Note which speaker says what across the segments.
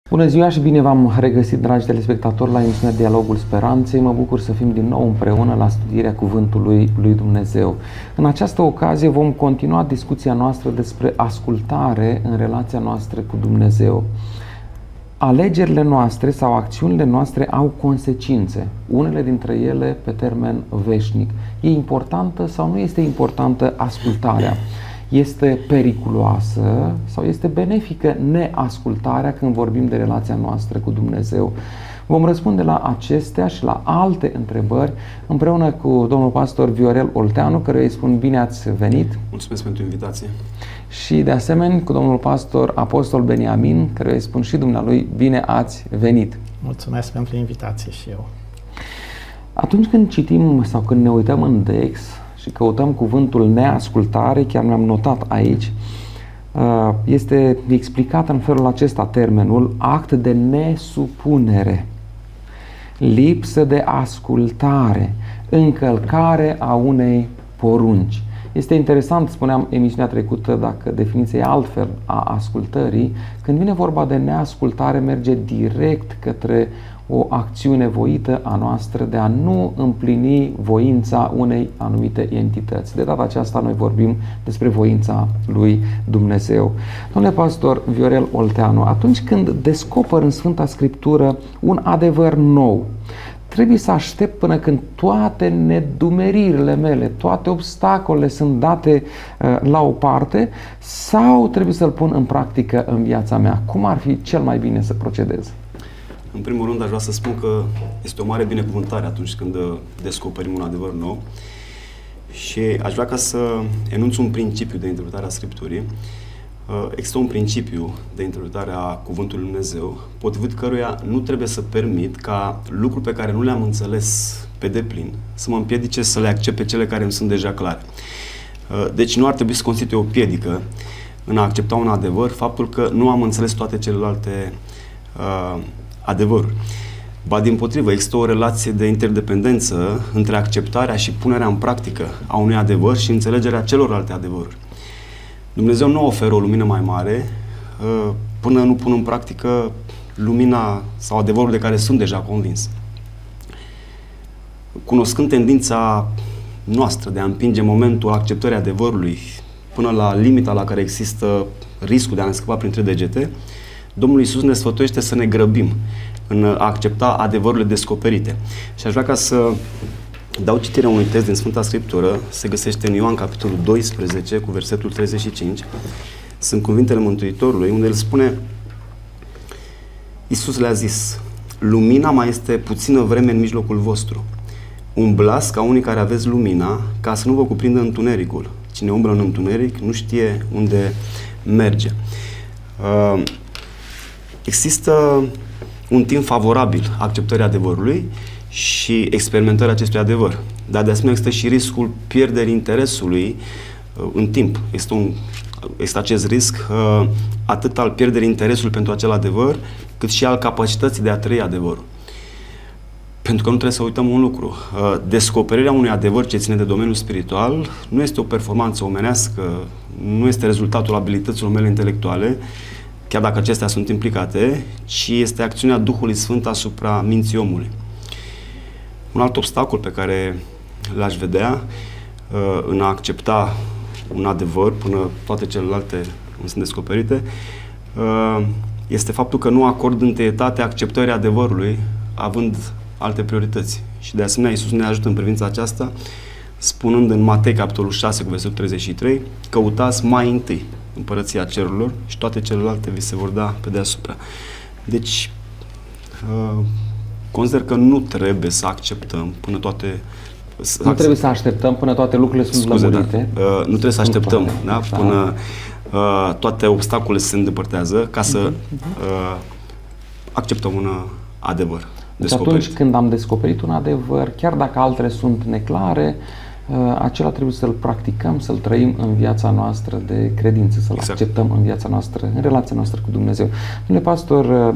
Speaker 1: Bună ziua și bine v-am regăsit, dragi telespectatori, la emisiunea Dialogul Speranței. Mă bucur să fim din nou împreună la studierea Cuvântului lui Dumnezeu. În această ocazie vom continua discuția noastră despre ascultare în relația noastră cu Dumnezeu. Alegerile noastre sau acțiunile noastre au consecințe, unele dintre ele pe termen veșnic. E importantă sau nu este importantă ascultarea? Este periculoasă sau este benefică neascultarea când vorbim de relația noastră cu Dumnezeu? Vom răspunde la acestea și la alte întrebări împreună cu domnul pastor Viorel Olteanu, căruia îi spun bine ați venit.
Speaker 2: Mulțumesc pentru invitație.
Speaker 1: Și de asemenea cu domnul pastor Apostol Beniamin, căruia îi spun și dumnealui bine ați venit.
Speaker 3: Mulțumesc pentru invitație și eu.
Speaker 1: Atunci când citim sau când ne uităm în Dex și căutăm cuvântul neascultare, chiar mi-am notat aici, este explicat în felul acesta termenul act de nesupunere, lipsă de ascultare, încălcare a unei porunci. Este interesant, spuneam emisiunea trecută, dacă definiția e altfel a ascultării, când vine vorba de neascultare, merge direct către o acțiune voită a noastră de a nu împlini voința unei anumite entități. De data aceasta noi vorbim despre voința lui Dumnezeu. Domnule pastor Viorel Olteanu, atunci când descoper în Sfânta Scriptură un adevăr nou, trebuie să aștept până când toate nedumeririle mele, toate obstacolele sunt date la o parte, sau trebuie să-l pun în practică în viața mea? Cum ar fi cel mai bine să procedez?
Speaker 2: În primul rând, aș vrea să spun că este o mare binecuvântare atunci când descoperim un adevăr nou și aș vrea ca să enunț un principiu de interpretare a Scripturii. Există un principiu de interpretare a Cuvântului Lui Dumnezeu, potrivit căruia nu trebuie să permit ca lucruri pe care nu le-am înțeles pe deplin să mă împiedice să le accept pe cele care îmi sunt deja clare. Deci nu ar trebui să constituie o piedică în a accepta un adevăr faptul că nu am înțeles toate celelalte adevăruri. Ba dimpotrivă, există o relație de interdependență între acceptarea și punerea în practică a unui adevăr și înțelegerea celorlalte adevăruri. Dumnezeu nu oferă o lumină mai mare până nu pun în practică lumina sau adevărul de care sunt deja convins. Cunoscând tendința noastră de a împinge momentul acceptării adevărului până la limita la care există riscul de a ne scăpa printre degete, Domnul Iisus ne sfătuiește să ne grăbim în a accepta adevărurile descoperite. Și aș vrea ca să dau citirea unui text din Sfânta Scriptură, se găsește în Ioan, capitolul 12, cu versetul 35. Sunt cuvintele Mântuitorului, unde el spune: Iisus le-a zis: lumina mai este puțină vreme în mijlocul vostru. Umblați ca unii care aveți lumina, ca să nu vă cuprindă întunericul. Cine umblă în întuneric nu știe unde merge. Există un timp favorabil acceptării adevărului și experimentării acestui adevăr. Dar de asemenea există și riscul pierderii interesului în timp. Există acest risc atât al pierderii interesului pentru acel adevăr, cât și al capacității de a trăi adevărul. Pentru că nu trebuie să uităm un lucru. Descoperirea unui adevăr ce ține de domeniul spiritual nu este o performanță omenească, nu este rezultatul abilităților mele intelectuale, chiar dacă acestea sunt implicate, ci este acțiunea Duhului Sfânt asupra minții omului. Un alt obstacol pe care l-aș vedea în a accepta un adevăr până toate celelalte nu sunt descoperite este faptul că nu acord întâietate acceptării adevărului având alte priorități. Și de asemenea Iisus ne ajută în privința aceasta spunând în Matei capitolul 6 cu versetul 33: căutați mai întâi împărăția cerurilor și toate celelalte vi se vor da pe deasupra. Deci consider că nu trebuie să acceptăm până toate...
Speaker 1: Nu trebuie să așteptăm până toate lucrurile sunt lămurite.
Speaker 2: Nu trebuie să așteptăm până toate obstacolele se îndepărtează ca să acceptăm un adevăr.
Speaker 1: Deci atunci când am descoperit un adevăr, chiar dacă altele sunt neclare, acela trebuie să-l practicăm, să-l trăim în viața noastră de credință, să-l acceptăm în viața noastră, în relația noastră cu Dumnezeu. Domnule pastor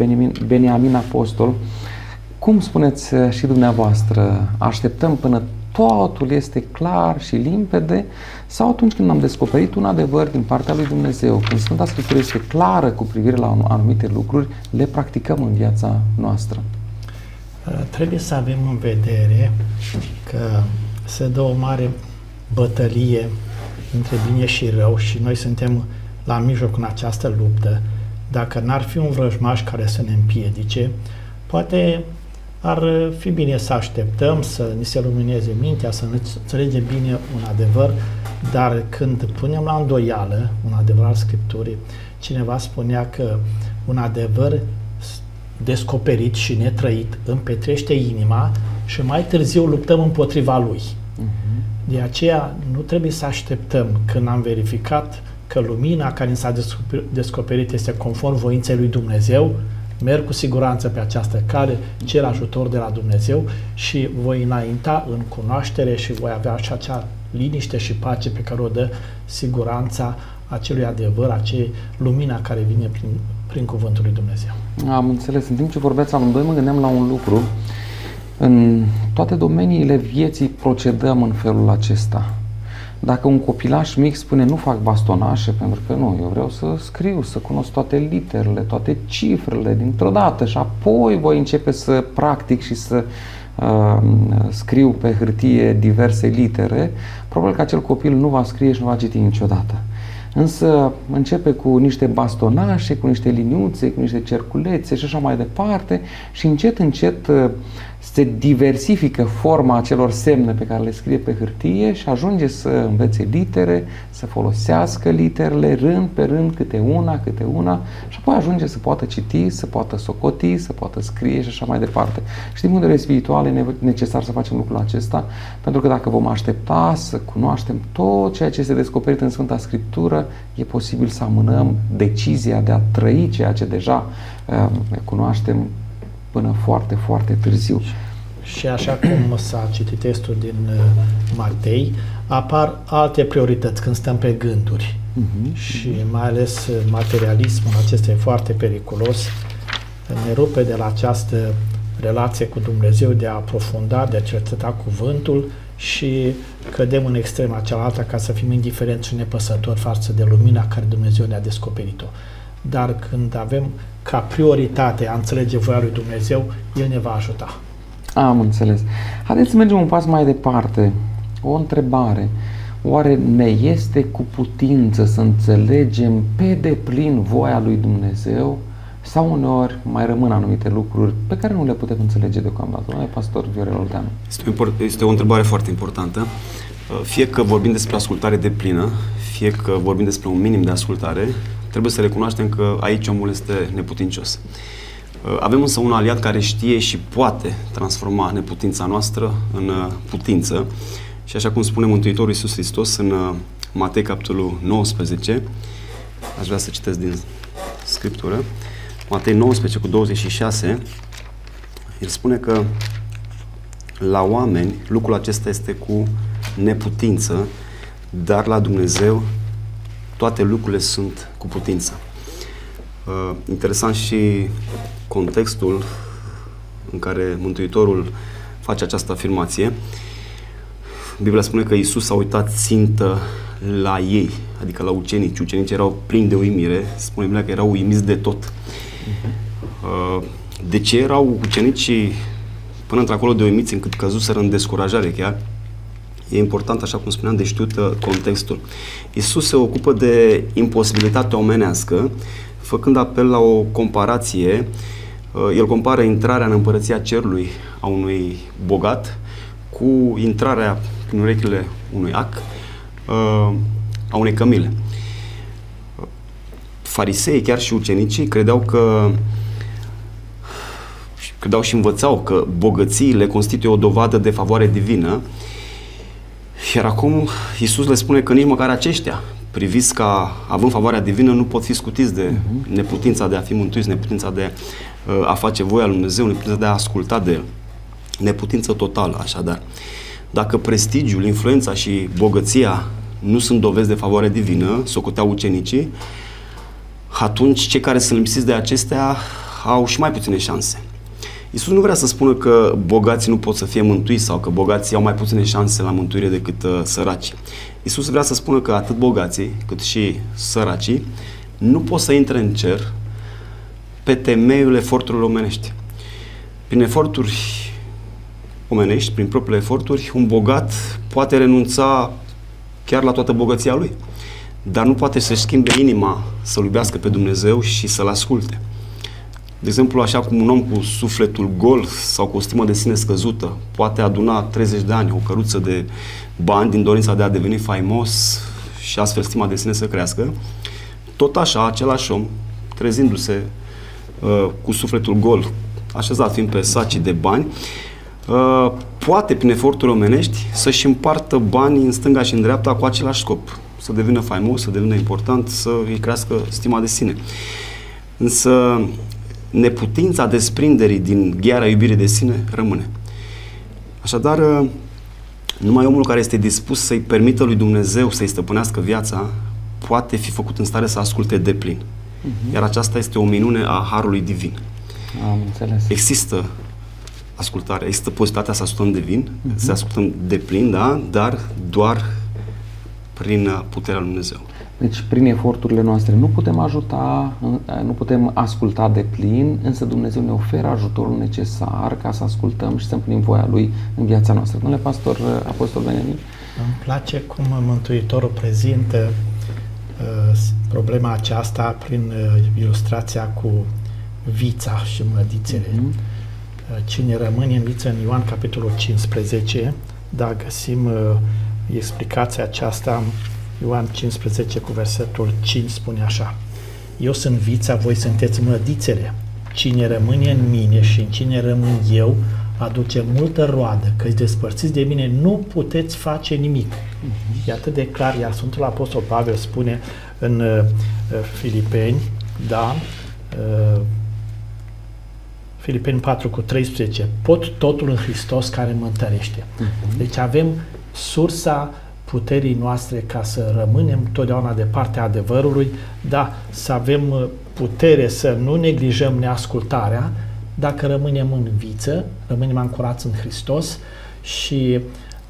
Speaker 1: Beniamin Apostol, cum spuneți și dumneavoastră, așteptăm până totul este clar și limpede, sau atunci când am descoperit un adevăr din partea lui Dumnezeu, când Sfânta Scriptură este clară cu privire la anumite lucruri, le practicăm în viața noastră.
Speaker 3: Trebuie să avem în vedere că se dă o mare bătălie între bine și rău și noi suntem la mijloc în această luptă. Dacă n-ar fi un vrăjmaș care să ne împiedice, poate ar fi bine să așteptăm, să ni se lumineze mintea, să înțelegem bine un adevăr, dar când punem la îndoială un adevăr al Scripturii, cineva spunea că un adevăr descoperit și netrăit împetrește inima și mai târziu luptăm împotriva lui. De aceea nu trebuie să așteptăm când am verificat că lumina care s-a descoperit este conform voinței lui Dumnezeu, merg cu siguranță pe această cale, cer ajutor de la Dumnezeu și voi înainta în cunoaștere și voi avea și acea liniște și pace pe care o dă siguranța acelui adevăr, acei lumina care vine prin cuvântul lui Dumnezeu.
Speaker 1: Am înțeles. În timp ce vorbeați amândoi, mă gândeam la un lucru. În toate domeniile vieții procedăm în felul acesta. Dacă un copilaș mic spune nu fac bastonașe pentru că nu, eu vreau să scriu, să cunosc toate literele, toate cifrele dintr-o dată și apoi voi începe să practic și să scriu pe hârtie diverse litere, probabil că acel copil nu va scrie și nu va citi niciodată. Însă începe cu niște bastonașe, cu niște liniuțe, cu niște cerculețe și așa mai departe și încet, încet se diversifică forma acelor semne pe care le scrie pe hârtie și ajunge să învețe litere, să folosească literele rând pe rând, câte una și apoi ajunge să poată citi, să poată socoti, să poată scrie și așa mai departe. Și din punct de vedere spiritual e necesar să facem lucrul acesta, pentru că dacă vom aștepta să cunoaștem tot ceea ce este descoperit în Sfânta Scriptură, e posibil să amânăm decizia de a trăi ceea ce deja cunoaștem până foarte, foarte târziu.
Speaker 3: Și așa cum s-a citit textul din Matei, apar alte priorități când stăm pe gânduri. Și mai ales materialismul acesta e foarte periculos. Ne rupe de la această relație cu Dumnezeu de a aprofunda, de a cerceta cuvântul și cădem în extrema cealaltă ca să fim indiferenți și nepăsători față de lumina care Dumnezeu ne-a descoperit-o. Dar când avem ca prioritate a înțelege voia lui Dumnezeu, El ne va ajuta.
Speaker 1: Am înțeles. Haideți să mergem un pas mai departe. O întrebare. Oare ne este cu putință să înțelegem pe deplin voia lui Dumnezeu sau uneori mai rămân anumite lucruri pe care nu le putem înțelege deocamdată? Domnule pastor Viorel Olteanu.
Speaker 2: Este o întrebare foarte importantă. Fie că vorbim despre ascultare deplină, fie că vorbim despre un minim de ascultare, trebuie să recunoaștem că aici omul este neputincios. Avem însă un aliat care știe și poate transforma neputința noastră în putință. Și așa cum spune Mântuitorul Iisus Hristos în Matei capitolul 19, aș vrea să citesc din Scriptură, Matei 19 cu 26, el spune că la oameni lucrul acesta este cu neputință, dar la Dumnezeu toate lucrurile sunt cu putință. Interesant și contextul în care Mântuitorul face această afirmație. Biblia spune că Iisus s-a uitat țintă la ei, adică la ucenici. Ucenicii erau plini de uimire, spune Biblia că erau uimiți de tot. De ce erau ucenicii până într-acolo de uimiți încât căzuseră în descurajare chiar? E important, așa cum spuneam, de știut contextul. Iisus se ocupă de imposibilitatea omenească, făcând apel la o comparație. El compară intrarea în împărăția cerului a unui bogat cu intrarea prin urechile unui ac a unei cămile. Fariseii, chiar și ucenicii, credeau și învățau că bogățiile constituie o dovadă de favoare divină. Iar acum Iisus le spune că nici măcar aceștia, priviți ca având favoarea divină, nu pot fi scutiți de neputința de a fi mântuiți, neputința de a face voia lui Dumnezeu, neputința de a asculta de El. Neputință totală, așadar. Dacă prestigiul, influența și bogăția nu sunt dovezi de favoare divină, socoteau ucenicii, atunci cei care sunt lipsiți de acestea au și mai puține șanse. Iisus nu vrea să spună că bogații nu pot să fie mântuiți sau că bogații au mai puține șanse la mântuire decât săracii. Iisus vrea să spună că atât bogații cât și săracii nu pot să intre în cer pe temeiul eforturilor omenești. Prin eforturi omenești, prin propriile eforturi, un bogat poate renunța chiar la toată bogăția lui, dar nu poate să-și schimbe inima, să-L iubească pe Dumnezeu și să-L asculte. De exemplu, așa cum un om cu sufletul gol sau cu o stimă de sine scăzută poate aduna 30 de ani o căruță de bani din dorința de a deveni faimos și astfel stima de sine să crească, tot așa, același om, trezindu-se cu sufletul gol, așezat fiind pe sacii de bani, poate, prin eforturi omenești, să-și împartă banii în stânga și în dreapta cu același scop. Să devină faimos, să devină important, să îi crească stima de sine. Însă, neputința desprinderii din gheara iubirii de sine rămâne. Așadar, numai omul care este dispus să-i permită lui Dumnezeu să-i stăpânească viața, poate fi făcut în stare să asculte deplin. Iar aceasta este o minune a Harului Divin.
Speaker 1: Am înțeles.
Speaker 2: Există ascultare, există posibilitatea să ascultăm divin, să ascultăm deplin, da? Dar doar prin puterea lui Dumnezeu.
Speaker 1: Deci, prin eforturile noastre nu putem ajuta, nu putem asculta de plin, însă Dumnezeu ne oferă ajutorul necesar ca să ascultăm și să împlinim voia Lui în viața noastră. Domnule pastor, apostol Veniamin?
Speaker 3: Îmi place cum Mântuitorul prezintă problema aceasta prin ilustrația cu vița și mlădițele. Cine rămâne în viță, în Ioan capitolul 15, da, găsim explicația aceasta. Ioan 15 cu versetul 5 spune așa: Eu sunt vița, voi sunteți mlădițele. Cine rămâne în mine și în cine rămân eu, aduce multă roadă, căci despărțiți de mine nu puteți face nimic. E atât de clar, iar Sfântul Apostol Pavel spune în Filipeni, da, Filipeni 4 cu 13, pot totul în Hristos care mă întărește. Deci avem sursa puterii noastre ca să rămânem totdeauna de partea adevărului, da, să avem putere să nu neglijăm neascultarea, dacă rămânem în viță, rămânem ancorați în Hristos și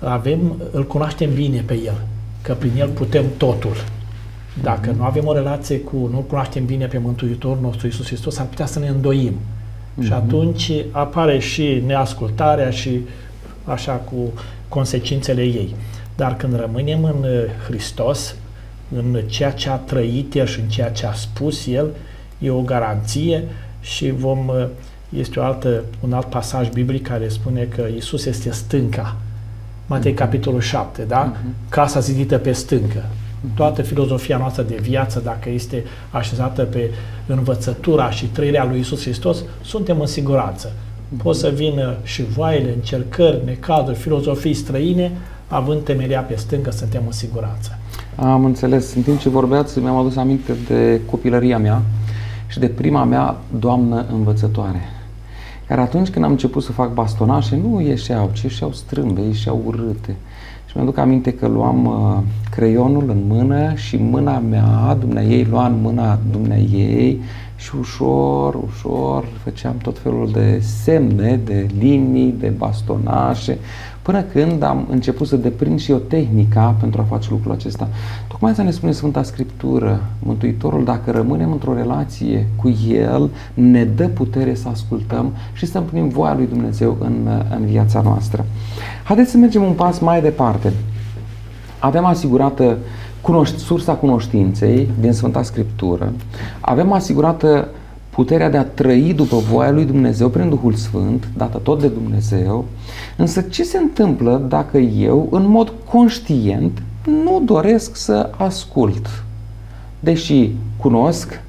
Speaker 3: îl cunoaștem bine pe El, că prin El putem totul. Dacă nu avem o relație nu-L cunoaștem bine pe Mântuitorul nostru Iisus Hristos, ar putea să ne îndoim. Și atunci apare și neascultarea și așa cu consecințele ei. Dar când rămânem în Hristos, în ceea ce a trăit El și în ceea ce a spus El, e o garanție și este un alt pasaj biblic care spune că Iisus este stânca. Matei capitolul 7, da? Casa zidită pe stâncă. Toată filozofia noastră de viață, dacă este așezată pe învățătura și trăirea lui Iisus Hristos, suntem în siguranță. Pot să vină și voaiele, încercări, necazuri, filozofii străine, având temelia pe stâncă, suntem în siguranță.
Speaker 1: Am înțeles. În timp ce vorbeați, mi-am adus aminte de copilăria mea și de prima mea doamnă învățătoare, care atunci când am început să fac bastonașe, nu ieșeau, ci ieșeau strâmbe, ieșeau urâte. Și mi-aduc aminte că luam creionul în mână și mâna mea, dumneaei lua în mâna dumneaei și ușor, ușor făceam tot felul de semne, de linii, de bastonașe, până când am început să deprind și eu tehnica pentru a face lucrul acesta. Tocmai să ne spune Sfânta Scriptură, Mântuitorul, dacă rămânem într-o relație cu El, ne dă putere să ascultăm și să împlinim voia lui Dumnezeu în viața noastră. Haideți să mergem un pas mai departe. Avem asigurată sursa cunoștinței din Sfânta Scriptură, avem asigurată puterea de a trăi după voia lui Dumnezeu prin Duhul Sfânt, dată tot de Dumnezeu, însă ce se întâmplă dacă eu, în mod conștient, nu doresc să ascult? Deși cunosc,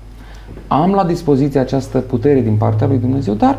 Speaker 1: am la dispoziție această putere din partea lui Dumnezeu, dar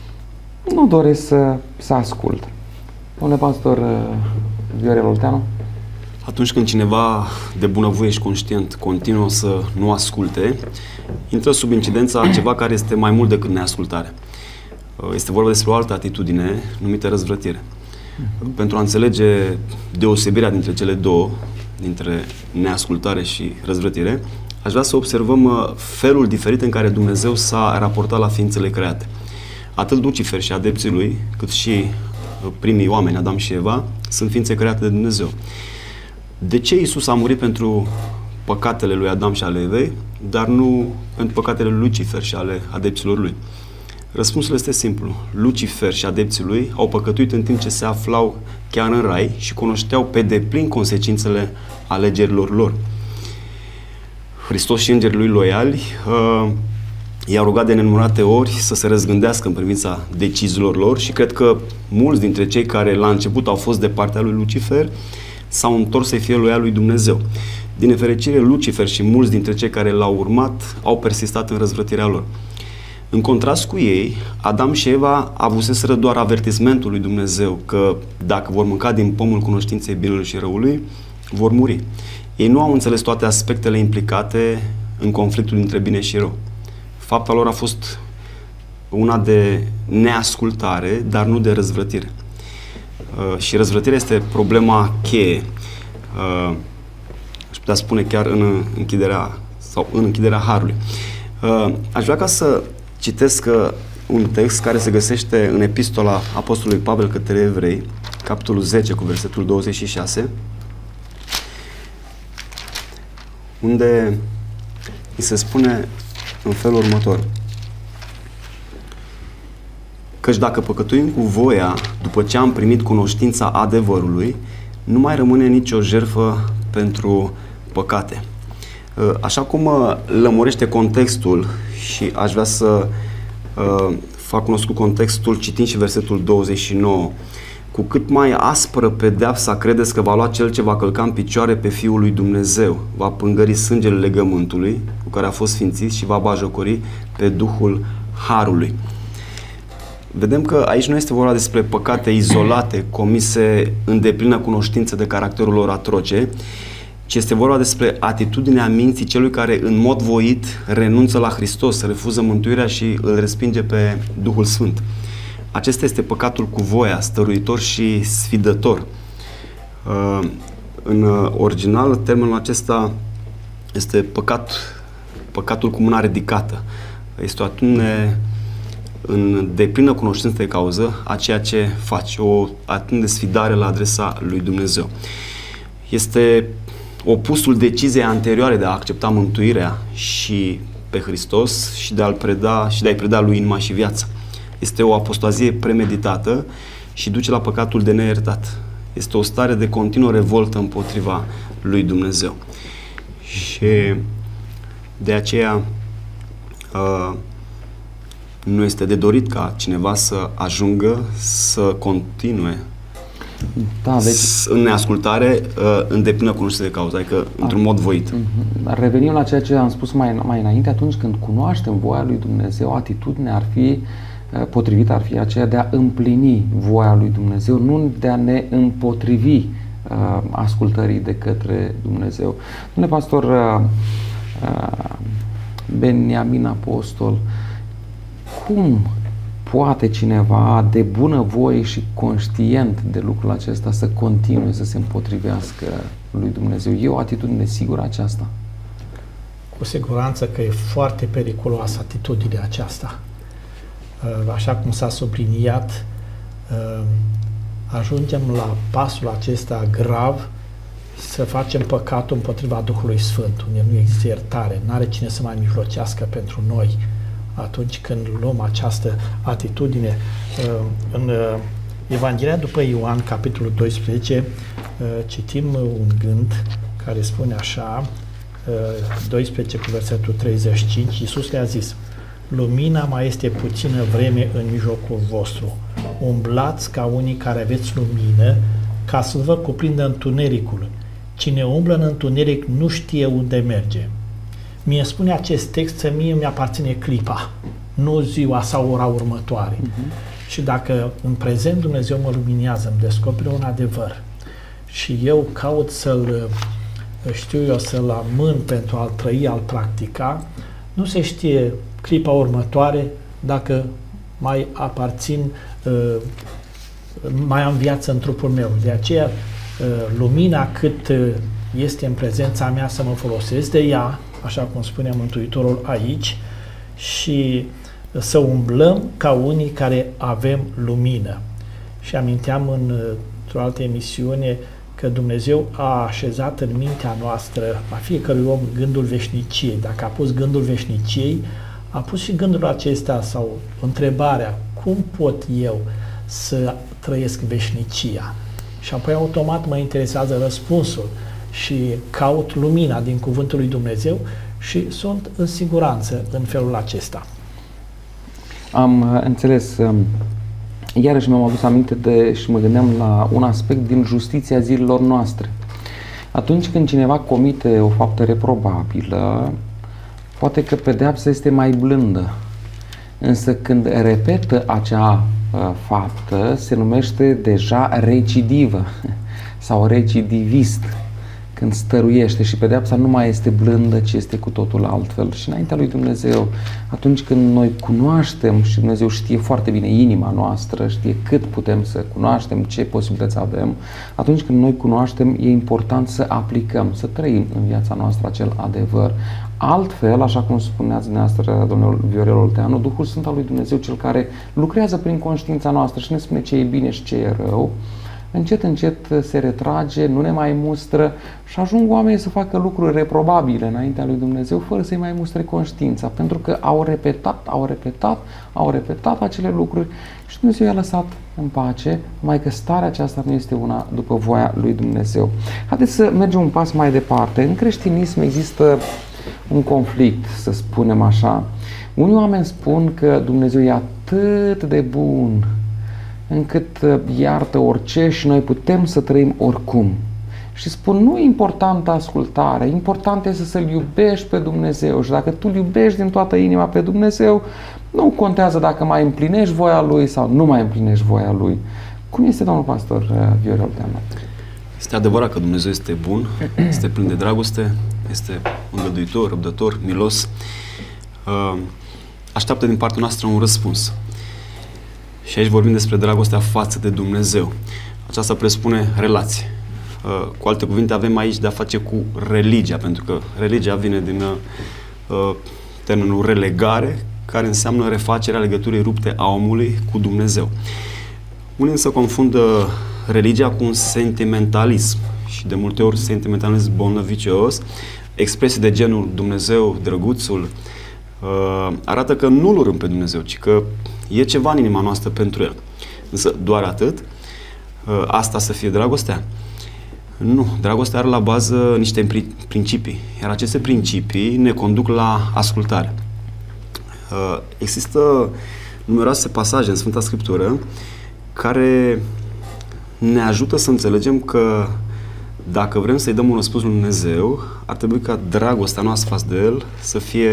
Speaker 1: nu doresc să ascult. Domnule pastor Viorel Olteanu?
Speaker 2: Atunci când cineva de bunăvoie și conștient continuă să nu asculte, intră sub incidența a ceva care este mai mult decât neascultare. Este vorba despre o altă atitudine numită răzvrătire. Pentru a înțelege deosebirea dintre cele două, dintre neascultare și răzvrătire, aș vrea să observăm felul diferit în care Dumnezeu s-a raportat la ființele create. Atât Lucifer și adepții lui, cât și primii oameni, Adam și Eva, sunt ființe create de Dumnezeu. De ce Iisus a murit pentru păcatele lui Adam și ale Evei, dar nu pentru păcatele lui Lucifer și ale adepților lui? Răspunsul este simplu. Lucifer și adepții lui au păcătuit în timp ce se aflau chiar în rai și cunoșteau pe deplin consecințele alegerilor lor. Hristos și îngerii lui loiali i-au rugat de nenumărate ori să se răzgândească în privința deciziilor lor și cred că mulți dintre cei care la început au fost de partea lui Lucifer s-au întors să fie loiali lui Dumnezeu. Din nefericire, Lucifer și mulți dintre cei care l-au urmat au persistat în răzvrătirea lor. În contrast cu ei, Adam și Eva avuseseră doar avertismentul lui Dumnezeu că dacă vor mânca din pomul cunoștinței binelui și răului, vor muri. Ei nu au înțeles toate aspectele implicate în conflictul dintre bine și rău. Fapta lor a fost una de neascultare, dar nu de răzvrătire. Și răzvrătirea este problema cheie. Aș putea spune chiar în închiderea harului. Aș vrea ca să citesc un text care se găsește în epistola Apostolului Pavel către Evrei, capitolul 10 cu versetul 26, unde îi se spune în felul următor: căci dacă păcătuim cu voia după ce am primit cunoștința adevărului, nu mai rămâne nicio jertfă pentru păcate. Așa cum lămurește contextul, și aș vrea să fac cunoscut contextul citind și versetul 29, cu cât mai aspră pedeapsa credeți că va lua cel ce va călca în picioare pe Fiul lui Dumnezeu, va pângări sângele legământului cu care a fost sfințit și va bajocori pe Duhul Harului. Vedem că aici nu este vorba despre păcate izolate, comise în deplină cunoștință de caracterul lor atroce, ci este vorba despre atitudinea minții celui care în mod voit renunță la Hristos, refuză mântuirea și îl respinge pe Duhul Sfânt. Acesta este păcatul cu voia, stăruitor și sfidător. În original, termenul acesta este păcatul cu mâna ridicată. Este o atitudine în deplină cunoștință de cauză a ceea ce faci, o atitudine de sfidare la adresa lui Dumnezeu. Este opusul deciziei anterioare de a accepta mântuirea și pe Hristos și de a-i preda lui inima și viața. Este o apostazie premeditată și duce la păcatul de neiertat. Este o stare de continuă revoltă împotriva lui Dumnezeu. Și de aceea nu este de dorit ca cineva să ajungă să continue în neascultare, în deplină cunoștință de cauză, adică într-un mod voit.
Speaker 1: Revenim la ceea ce am spus mai înainte, atunci când cunoaștem voia lui Dumnezeu, atitudinea ar fi potrivită, ar fi aceea de a împlini voia lui Dumnezeu, nu de a ne împotrivi ascultării de către Dumnezeu. Domnule pastor Beniamin Apostol, cum poate cineva de bunăvoie și conștient de lucrul acesta să continue să se împotrivească lui Dumnezeu? E o atitudine sigură aceasta?
Speaker 3: Cu siguranță că e foarte periculoasă atitudinea aceasta. Așa cum s-a subliniat, ajungem la pasul acesta grav să facem păcatul împotriva Duhului Sfânt, unde nu există iertare, n-are cine să mai mijlocească pentru noi. Atunci când luăm această atitudine, în Evanghelia după Ioan, capitolul 12, citim un gând care spune așa, 12 cu versetul 35, Iisus le-a zis: lumina mai este puțină vreme în mijlocul vostru. Umblați ca unii care aveți lumină, ca să vă cuprindă întunericul. Cine umblă în întuneric nu știe unde merge. Mie spune acest text că mie mi-aparține clipa, nu ziua sau ora următoare. Și dacă în prezent Dumnezeu mă luminează, îmi descoperă un adevăr și eu caut să-l amân pentru a-l trăi, a-l practica, nu se știe clipa următoare dacă mai aparțin, mai am viață în trupul meu. De aceea, lumina cât este în prezența mea să mă folosesc de ea, așa cum spunea Mântuitorul aici, și să umblăm ca unii care avem lumină. Și aminteam într-o altă emisiune că Dumnezeu a așezat în mintea noastră, a fiecărui om, gândul veșniciei. Dacă a pus gândul veșniciei, a pus și gândul acesta sau întrebarea, cum pot eu să trăiesc veșnicia? Și apoi automat mă interesează răspunsul și caut lumina din cuvântul lui Dumnezeu și sunt în siguranță în felul acesta.
Speaker 1: Am înțeles. Iarăși mi-am adus aminte și mă gândeam la un aspect din justiția zilelor noastre. Atunci când cineva comite o faptă reprobabilă, poate că pedeapsa este mai blândă. Însă când repetă acea faptă, se numește deja recidivă sau recidivist. Când stăruiește și pedeapsa nu mai este blândă, ci este cu totul altfel. Și înaintea lui Dumnezeu, atunci când noi cunoaștem, și Dumnezeu știe foarte bine inima noastră, știe cât putem să cunoaștem, ce posibilități avem, atunci când noi cunoaștem, e important să aplicăm, să trăim în viața noastră acel adevăr. Altfel, așa cum spuneați dumneavoastră, domnul Viorel Olteanu, Duhul Sfânt al lui Dumnezeu, cel care lucrează prin conștiința noastră și ne spune ce e bine și ce e rău, încet, încet se retrage, nu ne mai mustră și ajung oamenii să facă lucruri reprobabile înaintea lui Dumnezeu fără să-i mai mustre conștiința, pentru că au repetat acele lucruri și Dumnezeu i-a lăsat în pace, numai că starea aceasta nu este una după voia lui Dumnezeu. Haideți să mergem un pas mai departe. În creștinism există un conflict, să spunem așa. Unii oameni spun că Dumnezeu e atât de bun încât iartă orice și noi putem să trăim oricum. Și spun, nu e importantă ascultarea, important este să-L iubești pe Dumnezeu și dacă tu îl iubești din toată inima pe Dumnezeu, nu contează dacă mai împlinești voia Lui sau nu mai împlinești voia Lui. Cum este, domnul pastor Viorel Olteanu?
Speaker 2: Este adevărat că Dumnezeu este bun, este plin de dragoste, este îngăduitor, răbdător, milos. Așteaptă din partea noastră un răspuns. Și aici vorbim despre dragostea față de Dumnezeu. Aceasta presupune relație. Cu alte cuvinte, avem aici de a face cu religia, pentru că religia vine din termenul relegare, care înseamnă refacerea legăturii rupte a omului cu Dumnezeu. Unii însă confundă religia cu un sentimentalism și de multe ori sentimentalism bolnăvicios, expresii de genul Dumnezeu, drăguțul, arată că nu-L urâm pe Dumnezeu, ci că e ceva în inima noastră pentru El. Însă doar atât? Asta să fie dragostea? Nu. Dragostea are la bază niște principii, iar aceste principii ne conduc la ascultare. Există numeroase pasaje în Sfânta Scriptură care ne ajută să înțelegem că dacă vrem să-i dăm un răspuns lui Dumnezeu, ar trebui ca dragostea noastră față de El să fie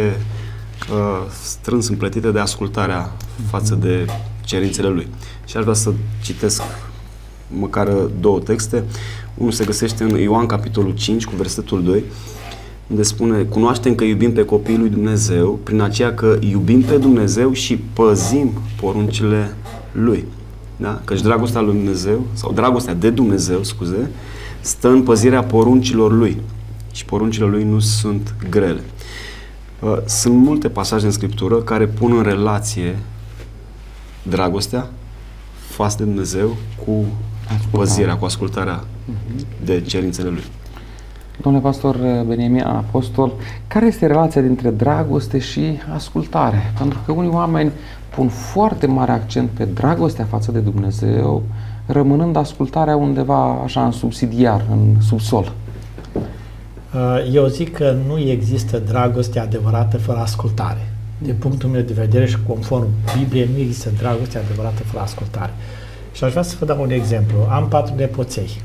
Speaker 2: strâns împletită de ascultarea față de cerințele Lui. Și aș vrea să citesc măcar două texte. Unul se găsește în Ioan capitolul 5 cu versetul 2, unde spune: cunoaștem că iubim pe copiii lui Dumnezeu prin aceea că iubim pe Dumnezeu și păzim poruncile Lui. Da? Căci dragostea lui Dumnezeu, sau dragostea de Dumnezeu, scuze, stă în păzirea poruncilor Lui. Și poruncile Lui nu sunt grele. Sunt multe pasaje în Scriptură care pun în relație dragostea față de Dumnezeu cu păzirea, cu ascultarea de cerințele Lui.
Speaker 1: Domnule pastor Beniamin Apostol, care este relația dintre dragoste și ascultare? Pentru că unii oameni pun foarte mare accent pe dragostea față de Dumnezeu, rămânând ascultarea undeva așa în subsidiar, în subsol.
Speaker 3: Eu zic că nu există dragoste adevărată fără ascultare. Din punctul meu de vedere și conform Bibliei, nu există dragoste adevărată fără ascultare. Și aș vrea să vă dau un exemplu. Am 4 nepoței.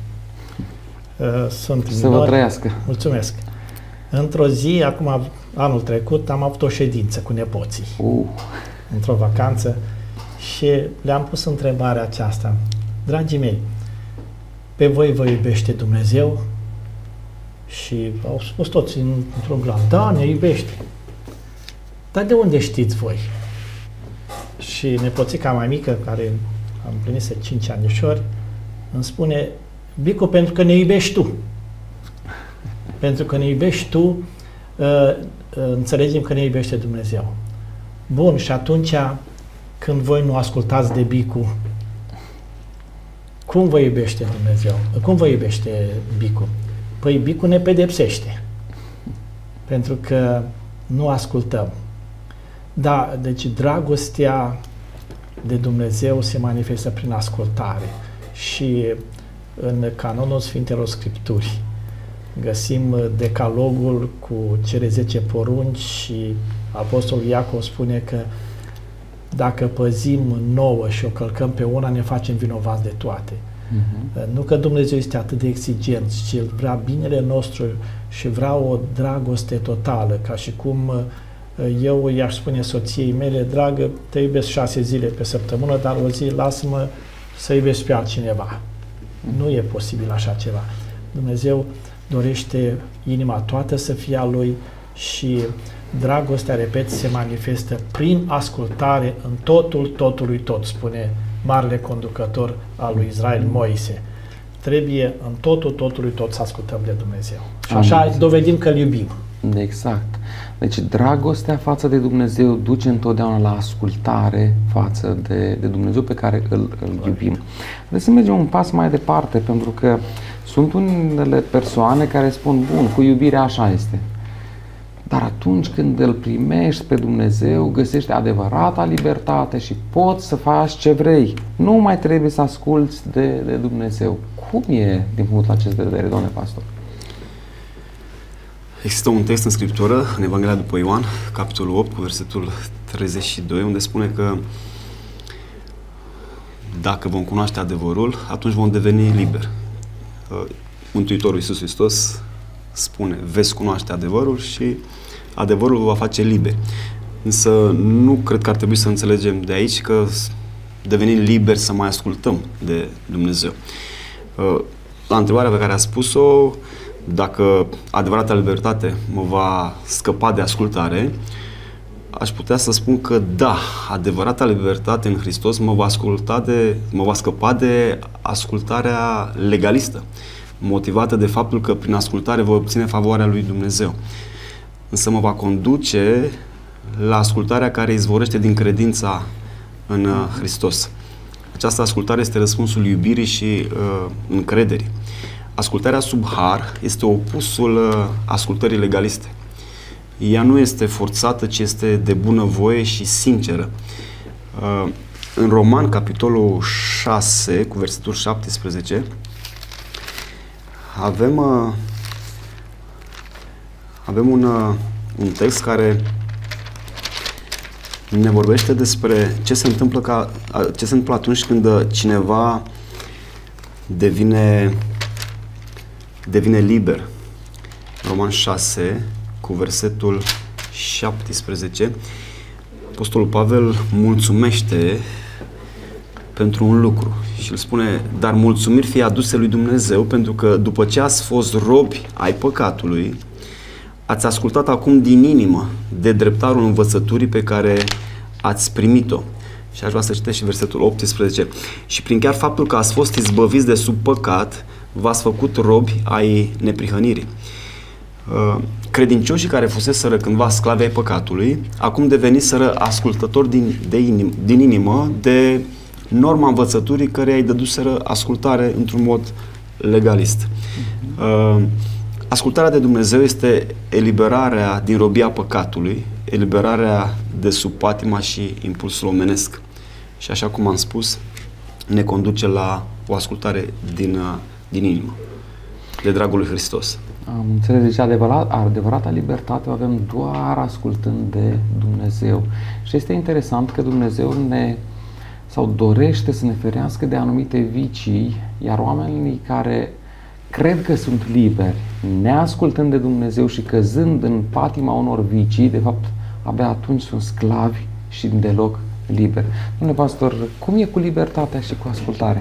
Speaker 3: Sunt
Speaker 1: să vă trăiască.
Speaker 3: Mulțumesc. Într-o zi, acum anul trecut, am avut o ședință cu nepoții. Într-o vacanță și le-am pus întrebarea aceasta. Dragii mei, pe voi vă iubește Dumnezeu? Și au spus toți într-un glas: da, ne iubește. Dar de unde știți voi? Și nepoțica mai mică, care am împlinit 5 anișori, îmi spune: Bicu, pentru că ne iubești tu. Pentru că ne iubești tu, înțelegem că ne iubește Dumnezeu. Bun, și atunci când voi nu ascultați de Bicu, cum vă iubește Dumnezeu? Cum vă iubește Bicu? Păi Bicu ne pedepsește. Pentru că nu ascultăm. Da, deci dragostea de Dumnezeu se manifestă prin ascultare. Și în canonul Sfintelor Scripturi găsim decalogul cu cele 10 porunci și Apostolul Iacov spune că dacă păzim 9 și o călcăm pe una, ne facem vinovați de toate. Nu că Dumnezeu este atât de exigent, ci El vrea binele nostru și vrea o dragoste totală, ca și cum eu i-aș spune soției mele: dragă, te iubesc 6 zile pe săptămână, dar o zi lasă-mă să iubesc pe altcineva. Nu e posibil așa ceva. Dumnezeu dorește inima toată să fie a Lui și dragostea, repet, se manifestă prin ascultare în totul, totului tot, spune marele conducător al lui Israel, Moise. Trebuie în totul, totului tot să ascultăm de Dumnezeu. Și așa dovedim că îl iubim.
Speaker 1: Exact. Deci dragostea față de Dumnezeu duce întotdeauna la ascultare față de Dumnezeu pe care îl iubim. Deci să mergem un pas mai departe, pentru că sunt unele persoane care spun: bun, cu iubirea așa este. Dar atunci când îl primești pe Dumnezeu, găsești adevărata libertate și poți să faci ce vrei. Nu mai trebuie să asculți de Dumnezeu. Cum e din punctul acesta de vedere, domnule pastor?
Speaker 2: Există un text în Scriptură, în Evanghelia după Ioan, capitolul 8, cu versetul 32, unde spune că dacă vom cunoaște adevărul, atunci vom deveni liberi. Mântuitorul Iisus Hristos spune: veți cunoaște adevărul și adevărul vă va face liberi. Însă nu cred că ar trebui să înțelegem de aici că devenim liberi să mai ascultăm de Dumnezeu. La întrebarea pe care a spus-o, dacă adevărata libertate mă va scăpa de ascultare, aș putea să spun că da, adevărata libertate în Hristos mă va scăpa de ascultarea legalistă, motivată de faptul că prin ascultare voi obține favoarea lui Dumnezeu. Însă mă va conduce la ascultarea care izvorește din credința în Hristos. Această ascultare este răspunsul iubirii și încrederii. Ascultarea sub har este opusul ascultării legaliste. Ea nu este forțată, ci este de bunăvoie și sinceră. În Roman, capitolul 6, cu versetul 17, avem un text care ne vorbește despre ce se întâmplă atunci când cineva devine liber. Roman 6, cu versetul 17, Apostolul Pavel mulțumește pentru un lucru și îl spune: dar mulțumiri fie aduse lui Dumnezeu, pentru că după ce ați fost robi ai păcatului, ați ascultat acum din inimă de dreptarul învățăturii pe care ați primit-o. Și aș vrea să citesc și versetul 18. Și prin chiar faptul că ați fost izbăviți de sub păcat, v-ați făcut robi ai neprihănirii. Credincioșii care fuseseră cândva sclavi ai păcatului, acum deveniseră ascultători din inimă de norma învățăturii căreia îi dăduseră ascultare într-un mod legalist. Ascultarea de Dumnezeu este eliberarea din robia păcatului, eliberarea de sub patima și impulsul omenesc. Și așa cum am spus, ne conduce la o ascultare din inimă, de dragul lui Hristos.
Speaker 1: Am înțeles, deci adevărata libertate o avem doar ascultând de Dumnezeu. Și este interesant că Dumnezeu dorește să ne ferească de anumite vicii, iar oamenii care cred că sunt liberi, neascultând de Dumnezeu și căzând în patima unor vicii, de fapt, abia atunci sunt sclavi și deloc liberi. Domnule pastor, cum e cu libertatea și cu ascultarea?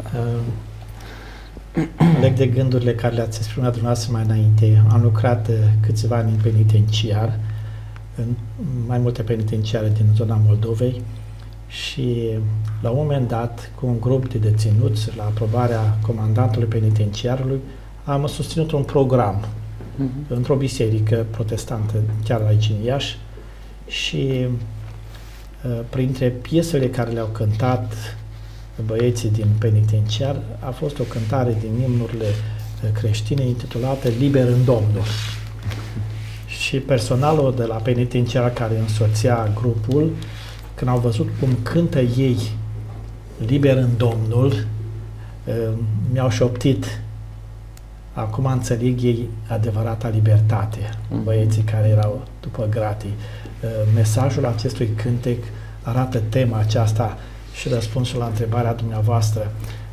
Speaker 3: Leg de gândurile care le-ați exprimat dumneavoastră mai înainte. Am lucrat câțiva ani în penitenciar, în mai multe penitenciare din zona Moldovei, și la un moment dat, cu un grup de deținuți, la aprobarea comandantului penitenciarului, am susținut un program într-o biserică protestantă, chiar aici în Iași, și printre piesele care le-au cântat băieții din penitenciar a fost o cântare din imnurile creștine intitulată Liber în Domnul. Și personalul de la penitenciar care însoțea grupul, când au văzut cum cântă ei Liber în Domnul, mi-au șoptit: acum înțeleg ei adevărata libertate, băieții care erau după gratii. Mesajul acestui cântec arată tema aceasta și răspunsul la întrebarea dumneavoastră.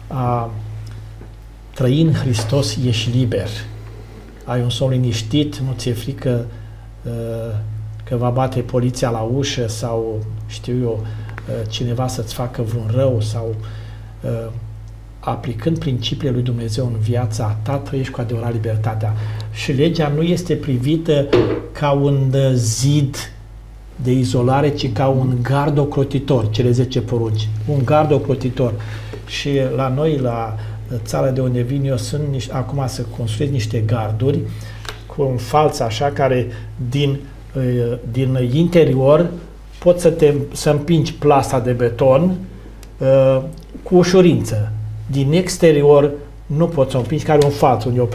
Speaker 3: Trăi în Hristos, ești liber. Ai un somn liniștit, nu ți-e frică că va bate poliția la ușă sau, știu eu, cineva să-ți facă vreun rău sau aplicând principiile lui Dumnezeu în viața ta, trăiești cu adevărat libertatea. Și legea nu este privită ca un zid de izolare, ci ca un gard ocrotitor, cele 10 porunci. Un gard ocrotitor. Și la noi, la țara de unde vin eu, sunt acum să construiesc niște garduri cu un falț așa, care din interior poți să împingi plasa de beton cu ușurință. Din exterior nu poți să o împingi, care e un falț unde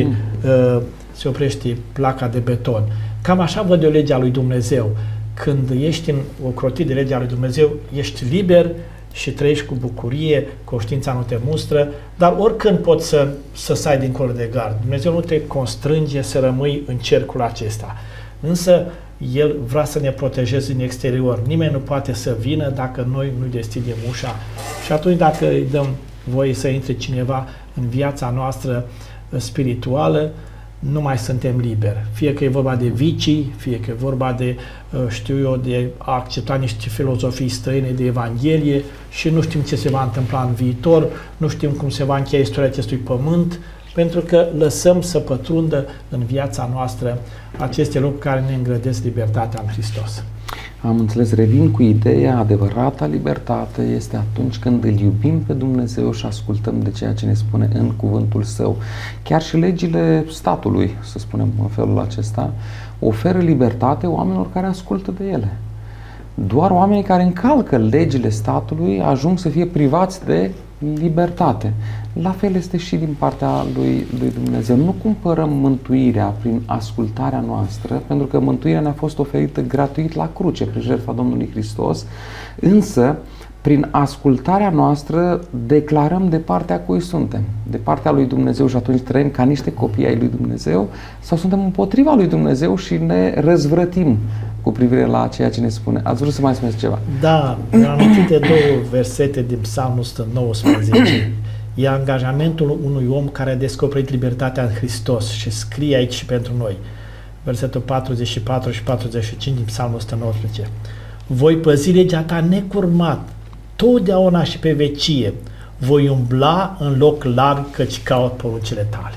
Speaker 3: se oprește placa de beton. Cam așa văd eu legea lui Dumnezeu. Când ești ocrotit de legea lui Dumnezeu, ești liber și trăiești cu bucurie, conștiința nu te mustră, dar oricând poți să stai dincolo de gard. Dumnezeu nu te constrânge să rămâi în cercul acesta. Însă El vrea să ne protejeze din exterior. Nimeni nu poate să vină dacă noi nu deschidem ușa. Și atunci, dacă îi dăm voie să intre cineva în viața noastră spirituală, nu mai suntem liberi. Fie că e vorba de vicii, fie că e vorba de, știu eu, de a accepta niște filozofii străine de Evanghelie și nu știm ce se va întâmpla în viitor, nu știm cum se va încheia istoria acestui pământ, pentru că lăsăm să pătrundă în viața noastră aceste lucruri care ne îngrădesc libertatea în Hristos.
Speaker 1: Am înțeles, revin cu ideea, adevărata libertate este atunci când îl iubim pe Dumnezeu și ascultăm de ceea ce ne spune în cuvântul Său. Chiar și legile statului, să spunem în felul acesta, oferă libertate oamenilor care ascultă de ele. Doar oamenii care încalcă legile statului ajung să fie privați de libertate. La fel este și din partea lui Dumnezeu. Nu cumpărăm mântuirea prin ascultarea noastră, pentru că mântuirea ne-a fost oferită gratuit la cruce, prin jertfa Domnului Hristos, însă prin ascultarea noastră declarăm de partea cui suntem, de partea lui Dumnezeu, și atunci trăim ca niște copii ai lui Dumnezeu, sau suntem împotriva lui Dumnezeu și ne răzvrătim cu privire la ceea ce ne spune. Ați vrut să mai spuneți ceva?
Speaker 3: Da, am amintit de 2 versete din Psalmul 119. E angajamentul unui om care a descoperit libertatea în Hristos și scrie aici și pentru noi. Versetul 44 și 45 din Psalmul 119. Voi păzi legea ta necurmat, totdeauna și pe vecie. Voi umbla în loc larg, căci caut poruncile tale.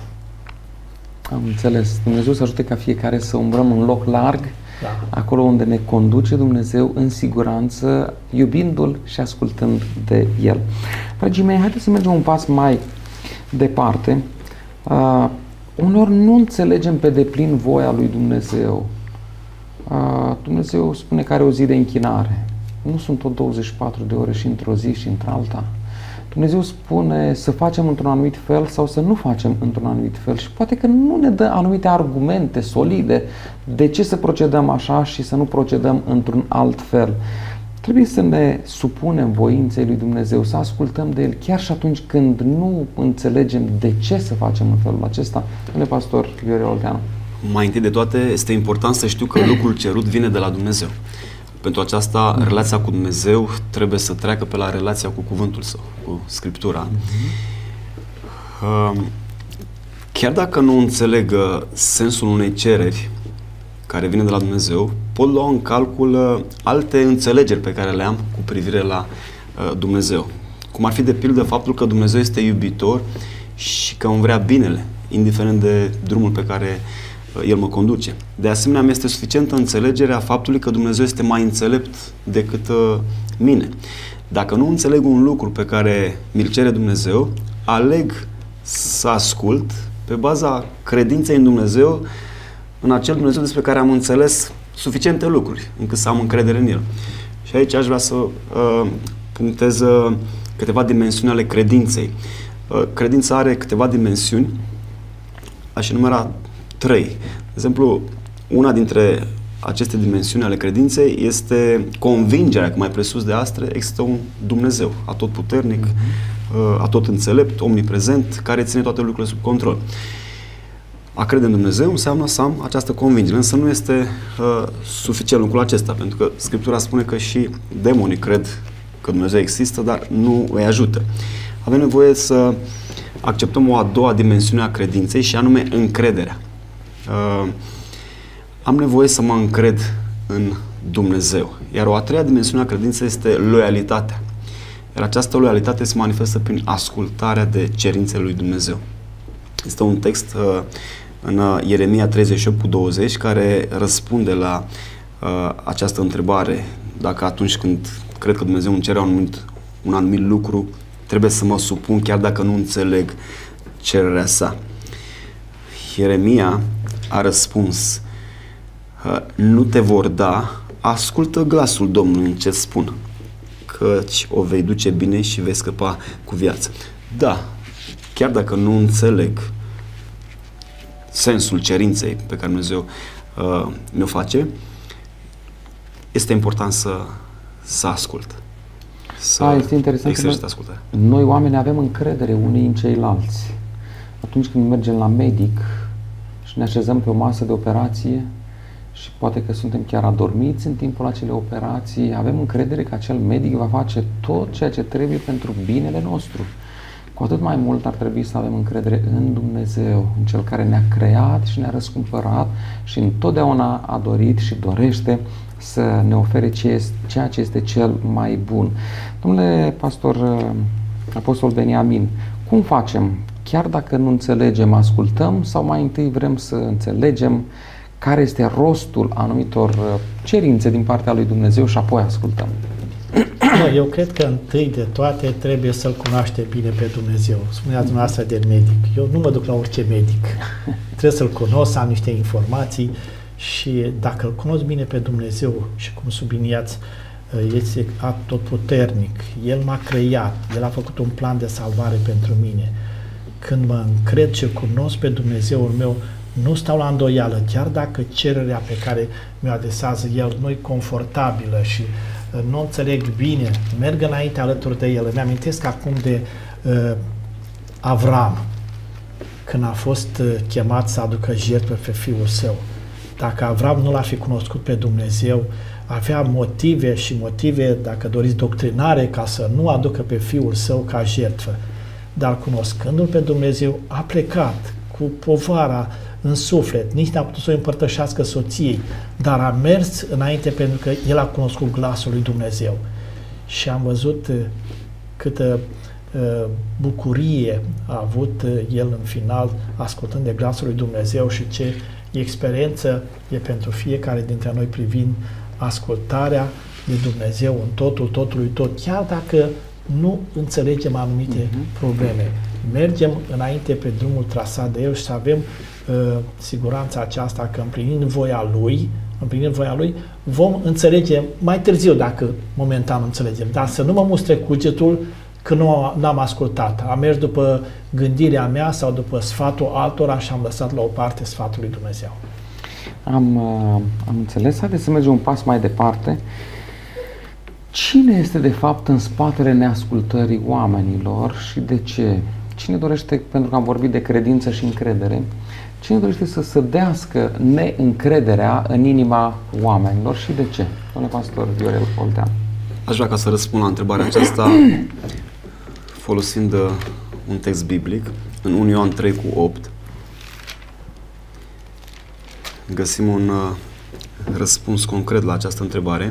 Speaker 1: Am înțeles. Dumnezeu să ajute ca fiecare să umbrăm în loc larg,
Speaker 3: da,
Speaker 1: acolo unde ne conduce Dumnezeu în siguranță, iubindu-L și ascultând de El. Dragii mei, haideți să mergem un pas mai departe. Uneori nu înțelegem pe deplin voia lui Dumnezeu. Dumnezeu spune că are o zi de închinare. Nu sunt tot 24 de ore și într-o zi și într-alta. Dumnezeu spune să facem într-un anumit fel sau să nu facem într-un anumit fel și poate că nu ne dă anumite argumente solide de ce să procedăm așa și să nu procedăm într-un alt fel. Trebuie să ne supunem voinței lui Dumnezeu, să ascultăm de El chiar și atunci când nu înțelegem de ce să facem în felul acesta. Domnule pastor Viorel Olteanu.
Speaker 2: Mai întâi de toate, este important să știu că lucrul cerut vine de la Dumnezeu. Pentru aceasta, relația cu Dumnezeu trebuie să treacă pe la relația cu cuvântul Său, cu Scriptura. Chiar dacă nu înțeleg sensul unei cereri care vine de la Dumnezeu, pot lua în calcul alte înțelegeri pe care le am cu privire la Dumnezeu. Cum ar fi de pildă faptul că Dumnezeu este iubitor și că îmi vrea binele, indiferent de drumul pe care El mă conduce. De asemenea, mi este suficientă înțelegerea faptului că Dumnezeu este mai înțelept decât mine. Dacă nu înțeleg un lucru pe care mi-l cere Dumnezeu, aleg să ascult pe baza credinței în Dumnezeu, în acel Dumnezeu despre care am înțeles suficiente lucruri, încât să am încredere în El. Și aici aș vrea să punctez câteva dimensiuni ale credinței. Credința are câteva dimensiuni, aș enumera 3. De exemplu, una dintre aceste dimensiuni ale credinței este convingerea că mai presus de astea există un Dumnezeu atotputernic, atot înțelept, omniprezent, care ține toate lucrurile sub control. A crede în Dumnezeu înseamnă să am această convingere, însă nu este suficient lucrul acesta, pentru că Scriptura spune că și demonii cred că Dumnezeu există, dar nu îi ajută. Avem nevoie să acceptăm o a doua dimensiune a credinței și anume încrederea. Am nevoie să mă încred în Dumnezeu. Iar o a treia dimensiune a credinței este loialitatea. Iar această loialitate se manifestă prin ascultarea de cerințele lui Dumnezeu. Este un text în Ieremia 38:20 care răspunde la această întrebare. Dacă atunci când cred că Dumnezeu îmi cere un anumit lucru, trebuie să mă supun chiar dacă nu înțeleg cererea sa. Ieremia a răspuns: nu te vor da, ascultă glasul Domnului în ce spun, căci o vei duce bine și vei scăpa cu viață. Da, chiar dacă nu înțeleg sensul cerinței pe care Dumnezeu mi-o face, este important să ascult.
Speaker 1: Este interesant că noi oameni avem încredere unii în ceilalți. Atunci când mergem la medic și ne așezăm pe o masă de operație și poate că suntem chiar adormiți în timpul acelei operații, avem încredere că acel medic va face tot ceea ce trebuie pentru binele nostru. Cu atât mai mult ar trebui să avem încredere în Dumnezeu, în Cel care ne-a creat și ne-a răscumpărat și întotdeauna a dorit și dorește să ne ofere ceea ce este cel mai bun. Domnule pastor apostol Beniamin, cum facem? Chiar dacă nu înțelegem, ascultăm sau mai întâi vrem să înțelegem care este rostul anumitor cerințe din partea lui Dumnezeu și apoi ascultăm?
Speaker 3: Eu cred că întâi de toate trebuie să-L cunoaște bine pe Dumnezeu. Spuneați dumneavoastră de medic. Eu nu mă duc la orice medic. Trebuie să-L cunosc, să am niște informații și dacă îl cunosc bine pe Dumnezeu și cum subliniați, este atotputernic, El m-a creat, El a făcut un plan de salvare pentru mine. Când mă încred și cunosc pe Dumnezeul meu, nu stau la îndoială, chiar dacă cererea pe care mi-o adresează El nu e confortabilă și nu înțeleg bine, merg înainte alături de El. Îmi amintesc acum de Avram, când a fost chemat să aducă jertfă pe fiul său. Dacă Avram nu l-ar fi cunoscut pe Dumnezeu, avea motive și motive, dacă doriți, doctrinare, ca să nu aducă pe fiul său ca jertfă. Dar cunoscându-L pe Dumnezeu, a plecat cu povara în suflet, nici n-a putut să o împărtășească soției, dar a mers înainte pentru că el a cunoscut glasul lui Dumnezeu. Și am văzut câtă bucurie a avut el în final, ascultând de glasul lui Dumnezeu și ce experiență e pentru fiecare dintre noi privind ascultarea de Dumnezeu în totul, totului tot, chiar dacă nu înțelegem anumite probleme. Mergem înainte pe drumul trasat de El și să avem siguranța aceasta că împlinind voia Lui, vom înțelege mai târziu dacă momentan înțelegem, dar să nu mă mustre cugetul că nu am ascultat. Am mers după gândirea mea sau după sfatul altora și am lăsat la o parte sfatul lui Dumnezeu.
Speaker 1: Am înțeles. Haideți să mergem un pas mai departe. Cine este de fapt în spatele neascultării oamenilor și de ce? Cine dorește, pentru că am vorbit de credință și încredere, cine dorește să sădească neîncrederea în inima oamenilor și de ce? Domnule pastor Viorel Oltean.
Speaker 2: Aș vrea ca să răspund la întrebarea aceasta folosind un text biblic. În 1 Ioan 3:8 găsim un răspuns concret la această întrebare.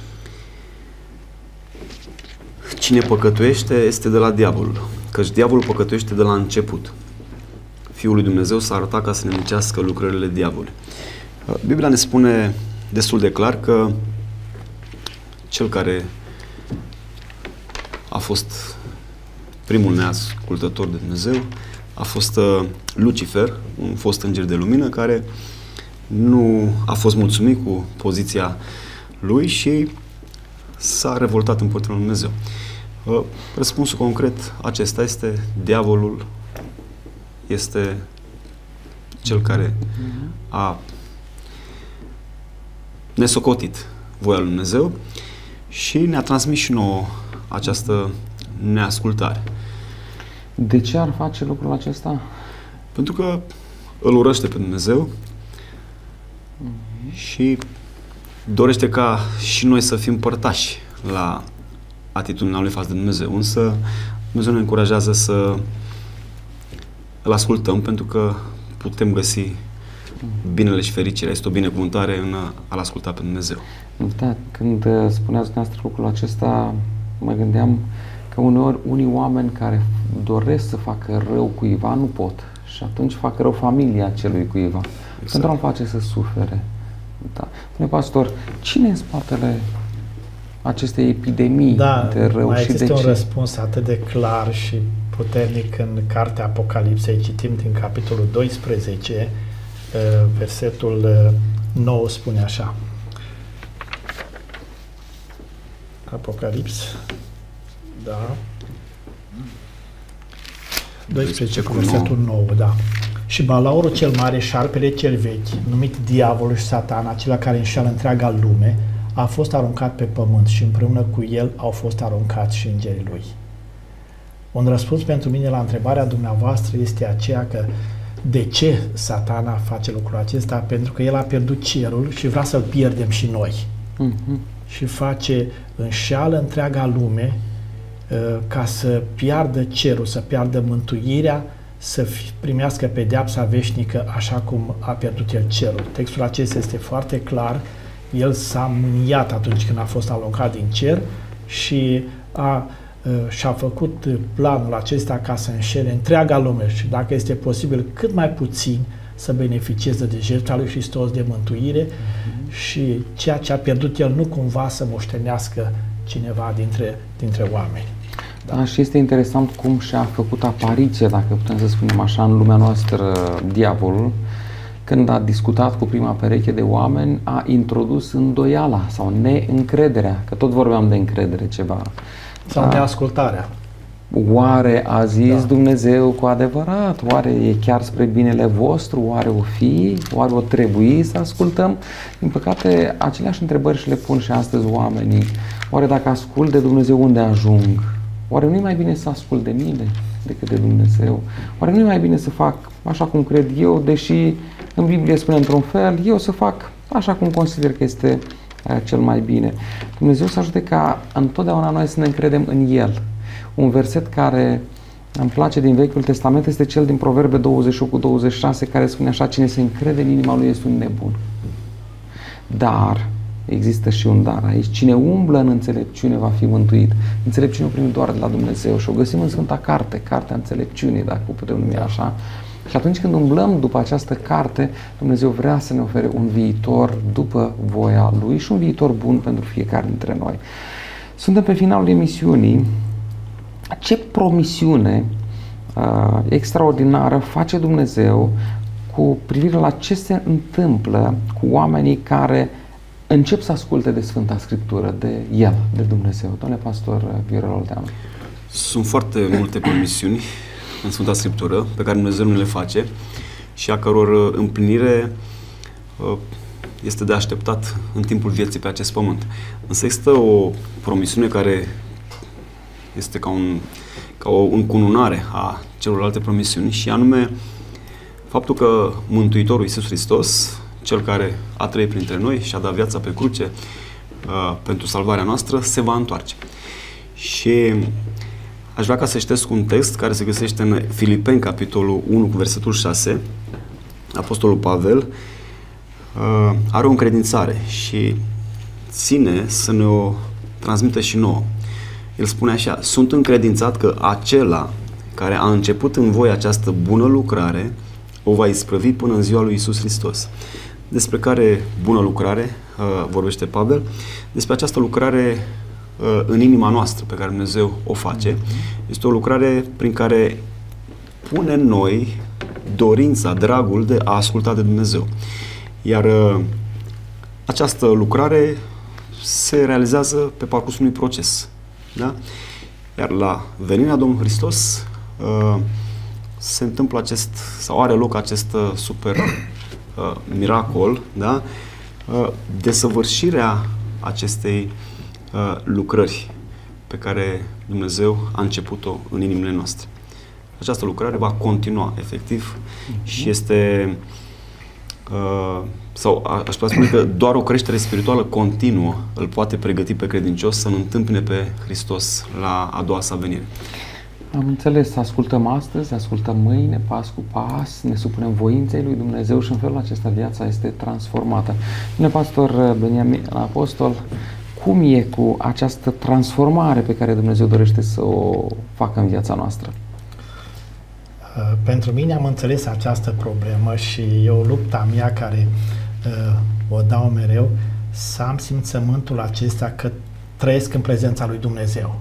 Speaker 2: Cine păcătuiește este de la diavolul, căci diavolul păcătuiește de la început. Fiul lui Dumnezeu s-a arătat ca să ne nimerească lucrările diavolului. Biblia ne spune destul de clar că cel care a fost primul neascultător de Dumnezeu a fost Lucifer, un fost înger de lumină care nu a fost mulțumit cu poziția lui și s-a revoltat împotriva lui Dumnezeu. Răspunsul concret acesta este: diavolul este cel care a nesocotit voia lui Dumnezeu și ne-a transmis și nouă această neascultare.
Speaker 1: De ce ar face lucrul acesta?
Speaker 2: Pentru că îl urăște pe Dumnezeu și dorește ca și noi să fim părtași la atitudinea lui față de Dumnezeu. Însă Dumnezeu ne încurajează să îl ascultăm, pentru că putem găsi binele și fericirea. Este o binecuvântare în a-L asculta pe Dumnezeu.
Speaker 1: Da, când spuneați dumneavoastră lucrul acesta, mă gândeam că uneori unii oameni care doresc să facă rău cuiva nu pot și atunci fac rău familia celui cuiva, exact, pentru a-l face să sufere. Da. Domnule pastor, cine e în spatele acestei epidemii de rău și de ce?
Speaker 3: Da, mai există un răspuns atât de clar și puternic în cartea Apocalipsei. Citim din capitolul 12, versetul 9 spune așa. Apocalips, da. 12 cu versetul 9, da. Și balaurul cel mare, șarpele cel vechi, numit diavolul și Satan, acela care înșeală întreaga lume, a fost aruncat pe pământ și împreună cu el au fost aruncați și îngerii lui. Un răspuns pentru mine la întrebarea dumneavoastră este aceea că de ce Satana face lucrul acesta? Pentru că el a pierdut cerul și vrea să-l pierdem și noi. Și înșeală întreaga lume ca să piardă cerul, să piardă mântuirea, să primească pedeapsa veșnică așa cum a pierdut el cerul. Textul acesta este foarte clar. El s-a mâniat atunci când a fost aruncat din cer și și-a făcut planul acesta ca să înșele întreaga lume și, dacă este posibil, cât mai puțin să beneficieze de jertfa lui Hristos, de mântuire și ceea ce a pierdut el nu cumva să moștenească cineva dintre oameni.
Speaker 1: Da, și este interesant cum și-a făcut apariție, dacă putem să spunem așa, în lumea noastră diavolul. Când a discutat cu prima pereche de oameni, a introdus îndoiala sau neîncrederea, că tot vorbeam de încredere ceva.
Speaker 3: Sau neascultarea.
Speaker 1: Oare a zis Dumnezeu cu adevărat? Oare e chiar spre binele vostru? Oare o fi? Oare o trebui să ascultăm? Din păcate, aceleași întrebări și le pun și astăzi oamenii. Oare dacă ascult de Dumnezeu, unde ajung? Oare nu e mai bine să ascult de mine decât de Dumnezeu? Oare nu e mai bine să fac așa cum cred eu, deși în Biblie spune într-un fel, eu să fac așa cum consider că este cel mai bine? Dumnezeu să ajute ca întotdeauna noi să ne încredem în El. Un verset care îmi place din Vechiul Testament este cel din Proverbe 28:26, care spune așa: cine se încrede în inima lui este un nebun. Dar există și un dar aici. Cine umblă în înțelepciune va fi mântuit. Înțelepciunea o primim doar de la Dumnezeu și o găsim în Sfânta Carte, Cartea Înțelepciunii, dacă o putem numi așa. Și atunci când umblăm după această carte, Dumnezeu vrea să ne ofere un viitor după voia Lui și un viitor bun pentru fiecare dintre noi. Suntem pe finalul emisiunii. Ce promisiune extraordinară face Dumnezeu cu privire la ce se întâmplă cu oamenii care încep să asculte de Sfânta Scriptură, de El, de Dumnezeu? Domnule pastor Viorel Olteanu.
Speaker 2: Sunt foarte multe promisiuni în Sfânta Scriptură pe care Dumnezeu nu le face și a căror împlinire este de așteptat în timpul vieții pe acest pământ. Însă există o promisiune care este ca o încununare a celorlalte promisiuni, și anume faptul că Mântuitorul Iisus Hristos, Cel care a trăit printre noi și a dat viața pe cruce pentru salvarea noastră, se va întoarce. Și aș vrea ca să citesc un text care se găsește în Filipeni, capitolul 1, cu versetul 6. Apostolul Pavel are o încredințare și ține să ne o transmită și nouă. El spune așa: sunt încredințat că acela care a început în voi această bună lucrare o va isprăvi până în ziua lui Iisus Hristos. Despre care bună lucrare vorbește Pavel? Despre această lucrare în inima noastră pe care Dumnezeu o face. Este o lucrare prin care pune în noi dorința, dragul de a asculta de Dumnezeu. Iar această lucrare se realizează pe parcursul unui proces. Da? Iar la venirea Domnului Hristos se întâmplă sau are loc acest super miracol, da? Desăvârșirea acestei lucrări pe care Dumnezeu a început-o în inimile noastre. Această lucrare va continua, efectiv, și este, sau aș putea spune că doar o creștere spirituală continuă îl poate pregăti pe credincios să-L întâmpine pe Hristos la a doua sa venire.
Speaker 1: Am înțeles, ascultăm astăzi, ascultăm mâine, pas cu pas, ne supunem voinței lui Dumnezeu și în felul acesta viața este transformată. Domnule pastor Beniamin Apostol, cum e cu această transformare pe care Dumnezeu dorește să o facă în viața noastră?
Speaker 3: Pentru mine am înțeles această problemă și e o luptă a mea care o dau mereu, să am simțământul acesta că trăiesc în prezența lui Dumnezeu.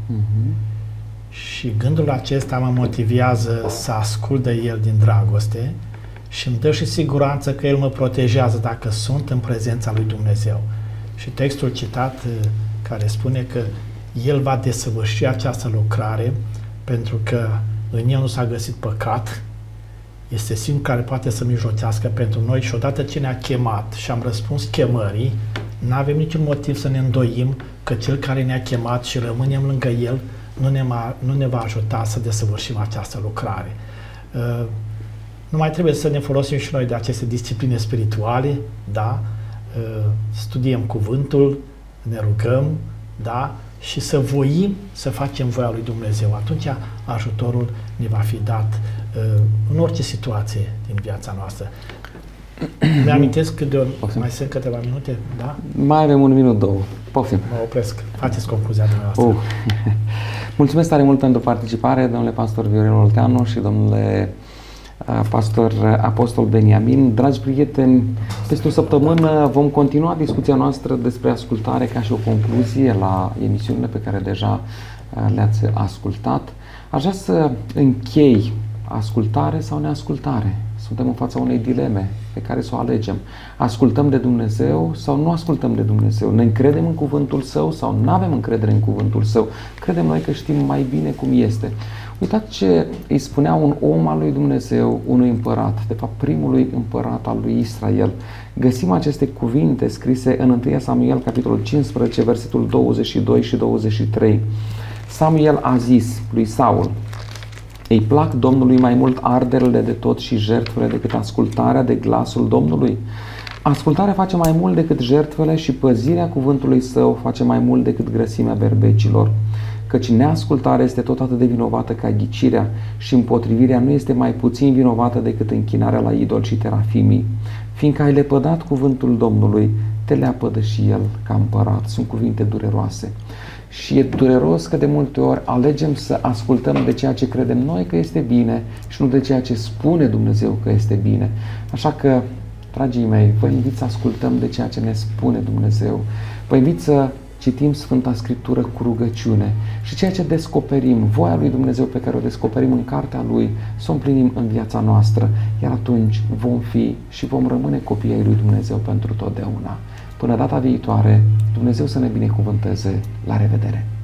Speaker 3: Și gândul acesta mă motivează să ascult de El din dragoste și îmi dă și siguranță că El mă protejează dacă sunt în prezența lui Dumnezeu. Și textul citat care spune că El va desăvârși această lucrare pentru că în El nu s-a găsit păcat, este singurul care poate să mijlocească pentru noi și odată ce ne-a chemat și am răspuns chemării, nu avem niciun motiv să ne îndoim că Cel care ne-a chemat și rămânem lângă El nu ne va ajuta să desăvârșim această lucrare. Nu mai trebuie să ne folosim și noi de aceste discipline spirituale, da? Studiem cuvântul, ne rugăm, da? Și să voim să facem voia lui Dumnezeu. Atunci ajutorul ne va fi dat în orice situație din viața noastră. Mi-amintesc că mai sunt câteva minute, da?
Speaker 1: Mai avem 1 minut, 2. Poftim.
Speaker 3: Mă opresc. Faceți concluzia dumneavoastră.
Speaker 1: Mulțumesc tare mult pentru participare, domnule pastor Viorel Olteanu și domnule pastor Apostol Beniamin. Dragi prieteni, peste o săptămână vom continua discuția noastră despre ascultare ca și o concluzie la emisiunile pe care deja le-ați ascultat. Aș vrea să închei: ascultare sau neascultare? Suntem în fața unei dileme pe care să o alegem. Ascultăm de Dumnezeu sau nu ascultăm de Dumnezeu? Ne încredem în cuvântul Său sau nu avem încredere în cuvântul Său? Credem noi că știm mai bine cum este. Uitați ce îi spunea un om al lui Dumnezeu unui împărat, de fapt primului împărat al lui Israel. Găsim aceste cuvinte scrise în 1 Samuel, capitolul 15, versetul 22 și 23. Samuel a zis lui Saul: îi plac Domnului mai mult arderile de tot și jertfele decât ascultarea de glasul Domnului? Ascultarea face mai mult decât jertfele și păzirea cuvântului Său face mai mult decât grăsimea berbecilor. Căci neascultarea este tot atât de vinovată ca ghicirea și împotrivirea nu este mai puțin vinovată decât închinarea la idol și terafimii. Fiindcă ai lepădat cuvântul Domnului, te leapădă și El ca împărat. Sunt cuvinte dureroase. Și e dureros că de multe ori alegem să ascultăm de ceea ce credem noi că este bine și nu de ceea ce spune Dumnezeu că este bine. Așa că, dragii mei, vă invit să ascultăm de ceea ce ne spune Dumnezeu. Vă invit să citim Sfânta Scriptură cu rugăciune și ceea ce descoperim, voia lui Dumnezeu pe care o descoperim în cartea Lui, să o împlinim în viața noastră, iar atunci vom fi și vom rămâne copii ai lui Dumnezeu pentru totdeauna. Până data viitoare, Dumnezeu să ne binecuvânteze. La revedere!